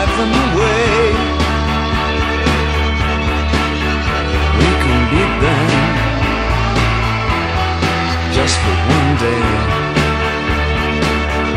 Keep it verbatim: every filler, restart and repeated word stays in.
drive them away. We can beat them just for one day.